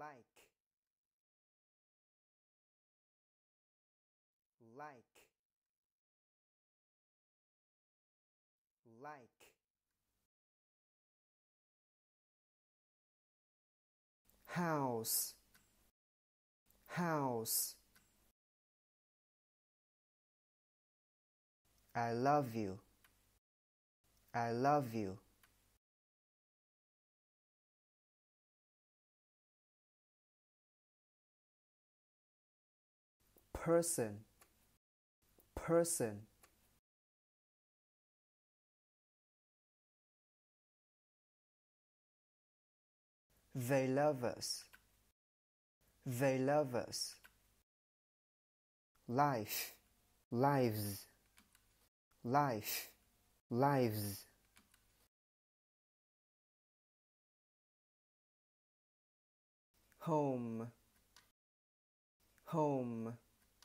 like, like, like. House, house. I love you, I love you. Person, person. They love us, they love us. Life, lives, life, lives. Home, home.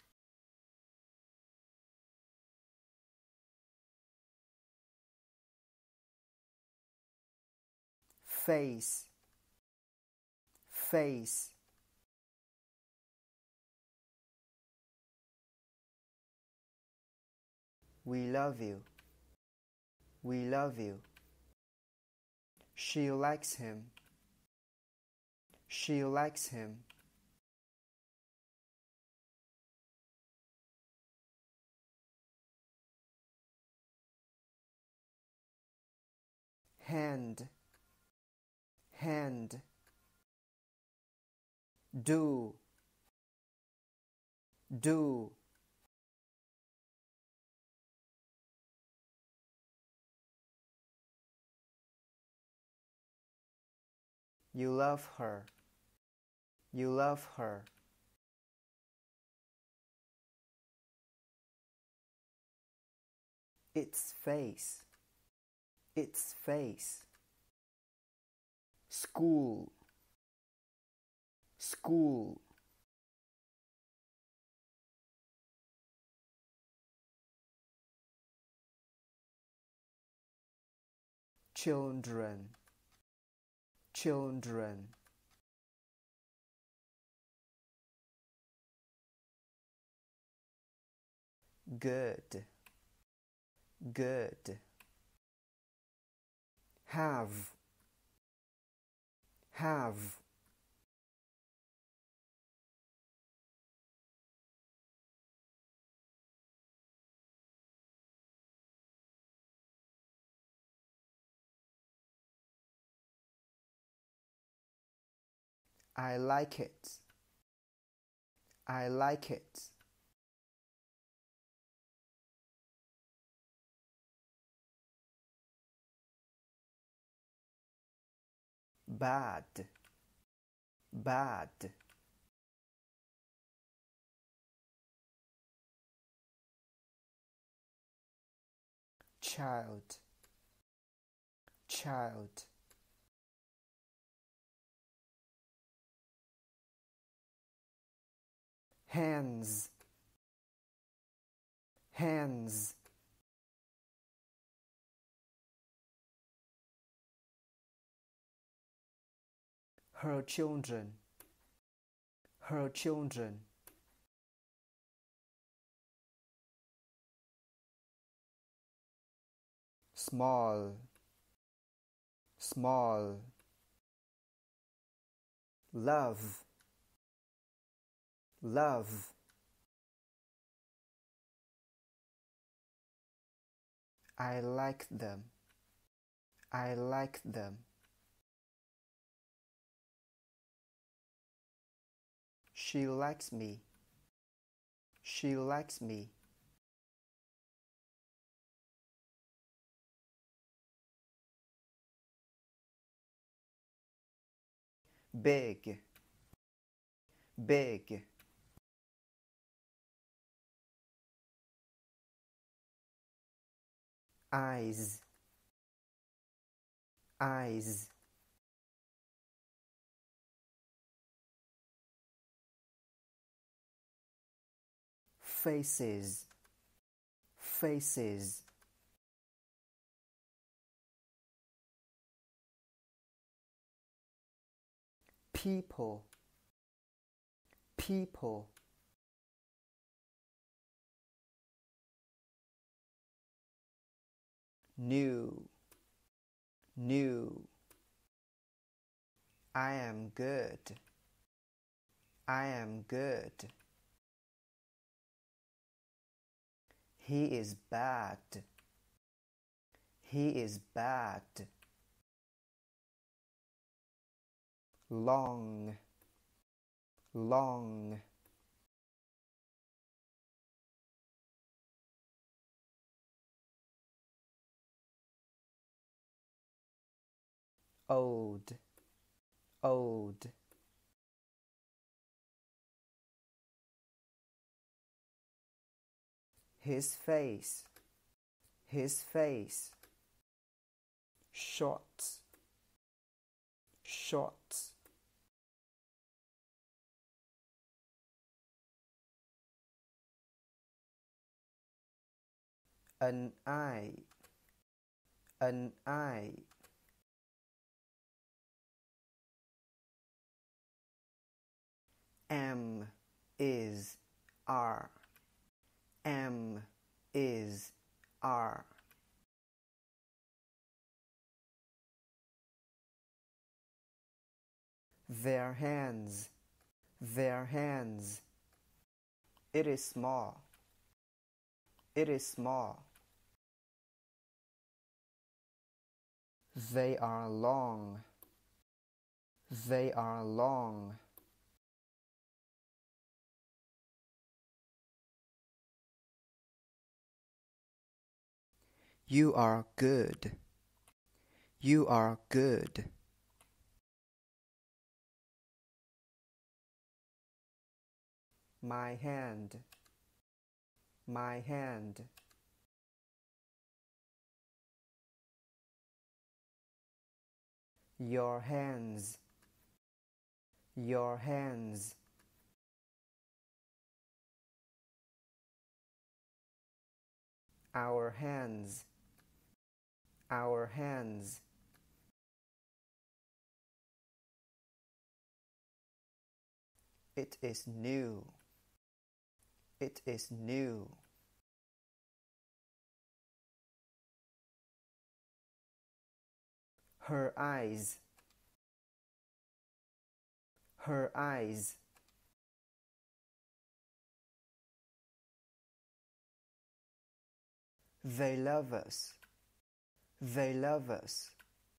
Face, face. We love you, we love you. She likes him, she likes him. Hand, hand. Do, do. You love her, you love her. Its face, its face. School, school. Children, children. Good, good. Have, have. I like it, I like it. Bad, bad. Child, child. Hands, hands. Her children, her children. Small, small. Love, love. I like them, I like them. She likes me, she likes me. Big, big. Eyes, eyes. Faces, faces. People, people, new, new. I am good, I am good. He is bad, he is bad. Long, long. Old, old. His face, his face. Short, short. An eye, an eye. M is R, M is R. Their hands, their hands. It is small, it is small. They are long, they are long. You are good, you are good. My hand, my hand. Your hands, your hands. Our hands, our hands. It is new, it is new. Her eyes, her eyes. They love us, they love us.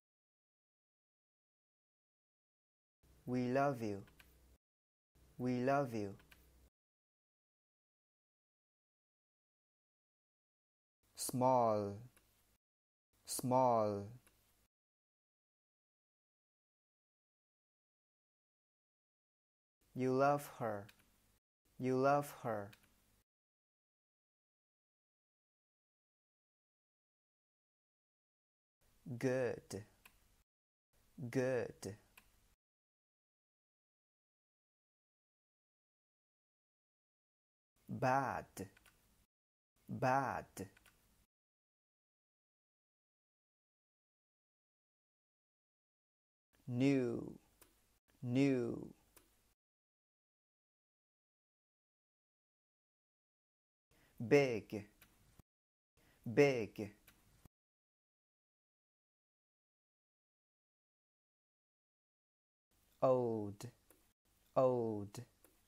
We love you, we love you. Small, small. You love her, you love her. Good, good. Bad, bad. New, new. Big, big. Old, old.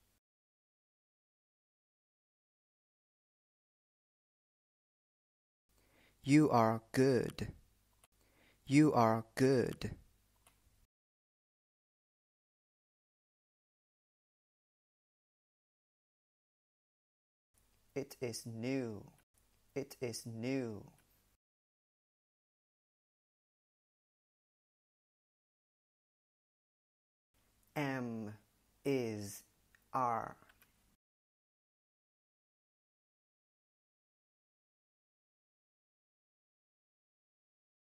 You are good, you are good. It is new, it is new. M is R.